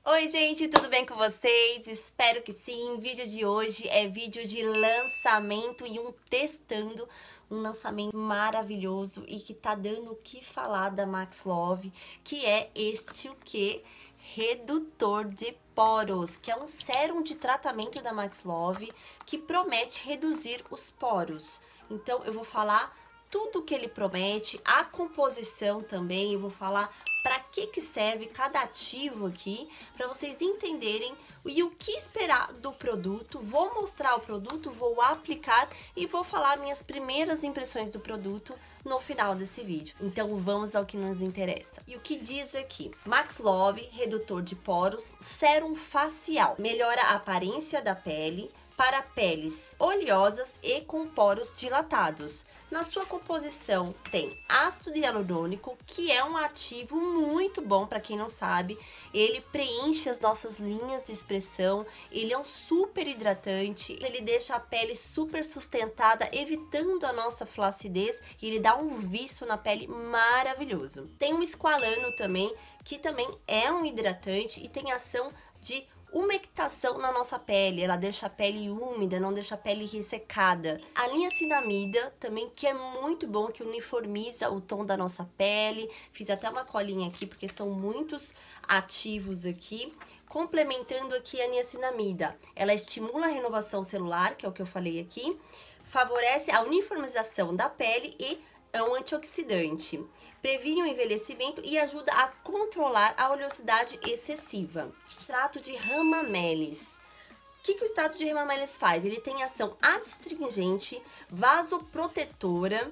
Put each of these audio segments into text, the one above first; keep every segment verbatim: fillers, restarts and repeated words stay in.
Oi gente, tudo bem com vocês? Espero que sim. O vídeo de hoje é vídeo de lançamento e um testando, um lançamento maravilhoso e que tá dando o que falar da Max Love, que é este o que? Redutor de poros, que é um sérum de tratamento da Max Love que promete reduzir os poros. Então eu vou falar tudo que ele promete, a composição também, eu vou falar para que que serve cada ativo aqui, para vocês entenderem e o que esperar do produto. Vou mostrar o produto, vou aplicar e vou falar minhas primeiras impressões do produto no final desse vídeo. Então vamos ao que nos interessa. E o que diz aqui? Max Love, redutor de poros, sérum facial, melhora a aparência da pele, para peles oleosas e com poros dilatados. Na sua composição tem ácido hialurônico, que é um ativo muito bom para quem não sabe. Ele preenche as nossas linhas de expressão, ele é um super hidratante, ele deixa a pele super sustentada, evitando a nossa flacidez, e ele dá um viço na pele maravilhoso. Tem um esqualano também, que também é um hidratante e tem ação de umectação na nossa pele, ela deixa a pele úmida, não deixa a pele ressecada. A niacinamida também, que é muito bom, que uniformiza o tom da nossa pele. Fiz até uma colinha aqui, porque são muitos ativos aqui. Complementando aqui a niacinamida, ela estimula a renovação celular, que é o que eu falei aqui, favorece a uniformização da pele e é um antioxidante, previne o envelhecimento e ajuda a controlar a oleosidade excessiva. Extrato de Ramamelis. O que, que o extrato de Ramamelis faz? Ele tem ação adstringente, vasoprotetora,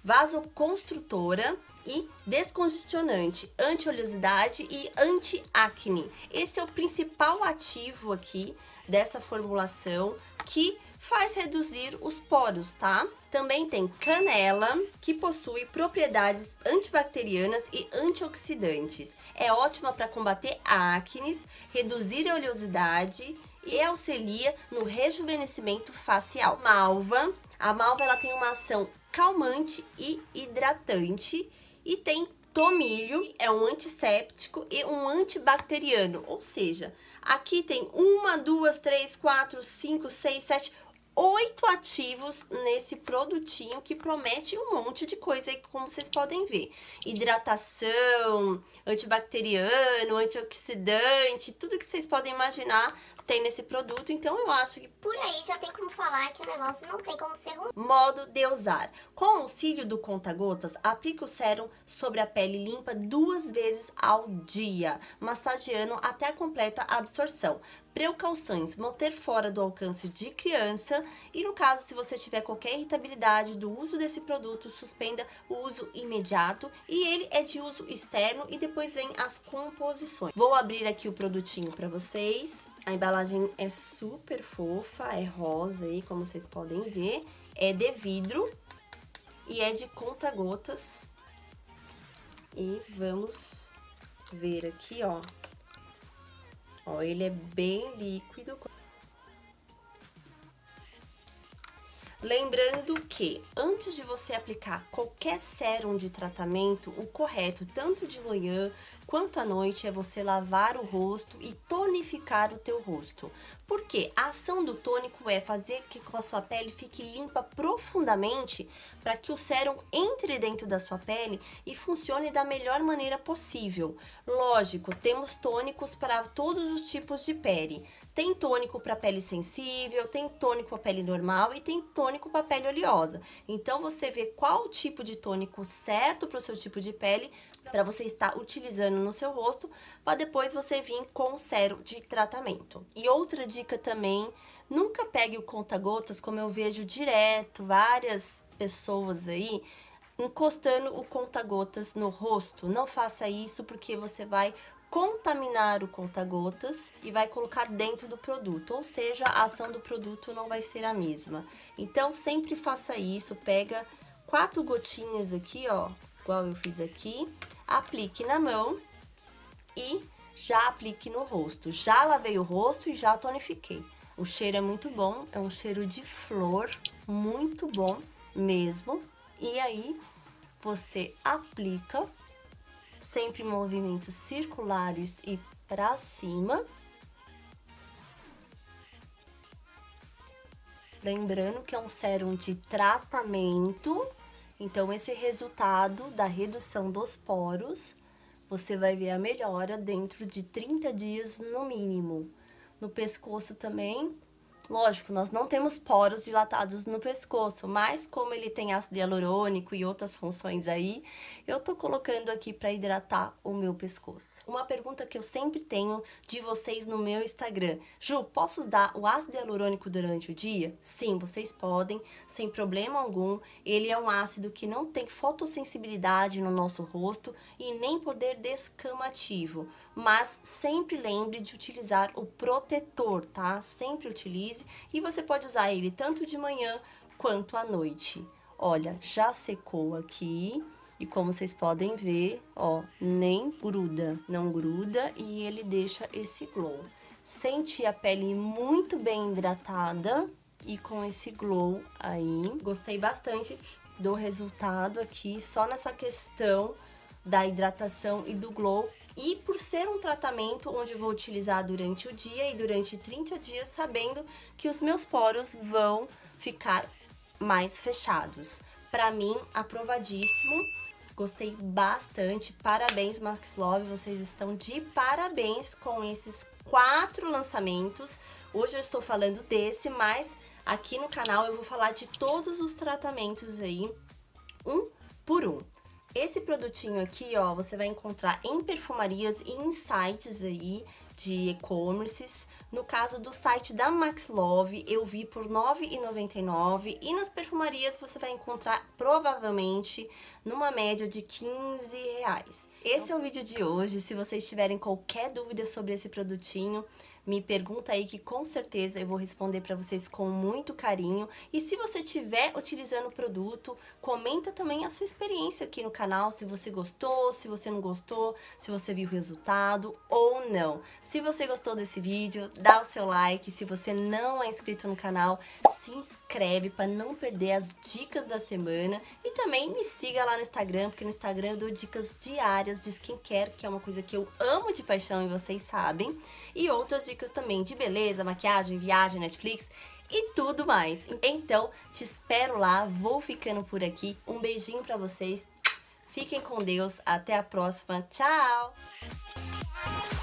vasoconstrutora e descongestionante, anti-oleosidade e anti-acne. Esse é o principal ativo aqui dessa formulação que faz reduzir os poros, tá? Também tem canela, que possui propriedades antibacterianas e antioxidantes. É ótima para combater acnes, reduzir a oleosidade e auxilia no rejuvenescimento facial. Malva. A malva ela tem uma ação calmante e hidratante e tem tomilho, é um antisséptico e um antibacteriano, ou seja, aqui tem uma, duas, três, quatro, cinco, seis, sete, oito ativos nesse produtinho que promete um monte de coisa aí, como vocês podem ver. Hidratação, antibacteriano, antioxidante, tudo que vocês podem imaginar tem nesse produto, então eu acho que por aí já tem como falar que o negócio não tem como ser ruim. Modo de usar. Com o auxílio do conta-gotas, aplique o sérum sobre a pele limpa duas vezes ao dia, massageando até a completa absorção. Precauções: manter fora do alcance de criança e, no caso, se você tiver qualquer irritabilidade do uso desse produto, suspenda o uso imediato, e ele é de uso externo e depois vem as composições. Vou abrir aqui o produtinho para vocês. A embalagem é super fofa, é rosa aí, como vocês podem ver, é de vidro e é de conta-gotas. E vamos ver aqui, ó. Ó, ele é bem líquido. Lembrando que antes de você aplicar qualquer sérum de tratamento, o correto, tanto de manhã quanto à noite, é você lavar o rosto e tonificar o teu rosto. Porque a ação do tônico é fazer que a sua pele fique limpa profundamente para que o sérum entre dentro da sua pele e funcione da melhor maneira possível. Lógico, temos tônicos para todos os tipos de pele. Tem tônico para pele sensível, tem tônico para pele normal e tem tônico para pele oleosa. Então você vê qual tipo de tônico certo para o seu tipo de pele para você estar utilizando no seu rosto, para depois você vir com o sérum de tratamento. E outra dica também, nunca pegue o conta-gotas, como eu vejo direto várias pessoas aí encostando o conta-gotas no rosto. Não faça isso, porque você vai contaminar o conta-gotas e vai colocar dentro do produto, ou seja, a ação do produto não vai ser a mesma. Então sempre faça isso, pega quatro gotinhas aqui, ó, igual eu fiz aqui, aplique na mão e já aplique no rosto. Já lavei o rosto e já tonifiquei. O cheiro é muito bom, é um cheiro de flor, muito bom mesmo. E aí você aplica sempre em movimentos circulares e pra cima. Lembrando que é um sérum de tratamento, então esse resultado da redução dos poros, você vai ver a melhora dentro de trinta dias no mínimo. No pescoço também, lógico, nós não temos poros dilatados no pescoço, mas como ele tem ácido hialurônico e outras funções aí, eu tô colocando aqui para hidratar o meu pescoço. Uma pergunta que eu sempre tenho de vocês no meu Instagram: Ju, posso usar o ácido hialurônico durante o dia? Sim, vocês podem, sem problema algum. Ele é um ácido que não tem fotossensibilidade no nosso rosto e nem poder descamativo, mas sempre lembre de utilizar o protetor, tá? Sempre utilize. E você pode usar ele tanto de manhã quanto à noite. Olha, já secou aqui e como vocês podem ver, ó, nem gruda, não gruda e ele deixa esse glow. Senti a pele muito bem hidratada e com esse glow aí. Gostei bastante do resultado aqui, só nessa questão da hidratação e do glow. E por ser um tratamento onde eu vou utilizar durante o dia e durante trinta dias, sabendo que os meus poros vão ficar mais fechados. Pra mim, aprovadíssimo. Gostei bastante. Parabéns, Max Love. Vocês estão de parabéns com esses quatro lançamentos. Hoje eu estou falando desse, mas aqui no canal eu vou falar de todos os tratamentos aí, um por um. Esse produtinho aqui, ó, você vai encontrar em perfumarias e em sites aí de e-commerces. No caso do site da Max Love, eu vi por nove reais e noventa e nove centavos e nas perfumarias você vai encontrar provavelmente numa média de quinze reais. Esse é o vídeo de hoje. Se vocês tiverem qualquer dúvida sobre esse produtinho, me pergunta aí que com certeza eu vou responder para vocês com muito carinho. E se você estiver utilizando o produto, comenta também a sua experiência aqui no canal, se você gostou, se você não gostou, se você viu o resultado ou não. Se você gostou desse vídeo, dá o seu like. Se você não é inscrito no canal, se inscreve para não perder as dicas da semana. E também me siga lá no Instagram, porque no Instagram eu dou dicas diárias de skincare, que é uma coisa que eu amo de paixão e vocês sabem. E outras dicas também de beleza, maquiagem, viagem, Netflix e tudo mais. Então, te espero lá, vou ficando por aqui. Um beijinho pra vocês, fiquem com Deus, até a próxima, tchau!